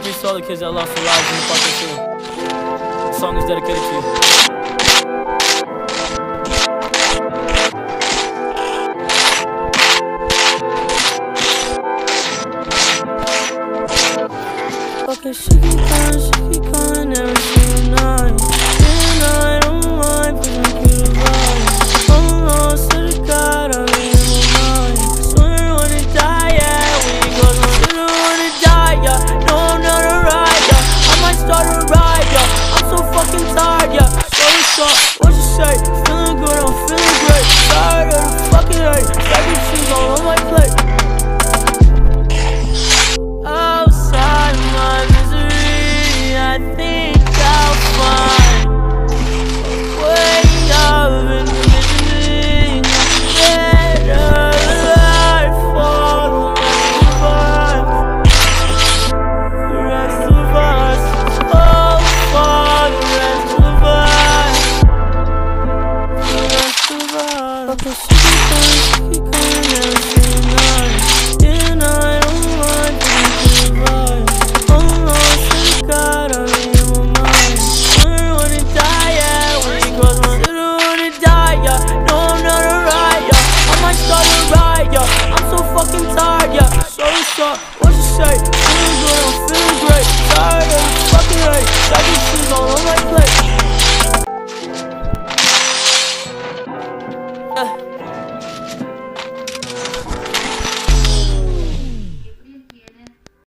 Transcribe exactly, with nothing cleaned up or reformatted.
peace to all the kids that lost their lives in the Parkland shooting. The song is dedicated to you. Okay, she keep calling, she keep calling every single night.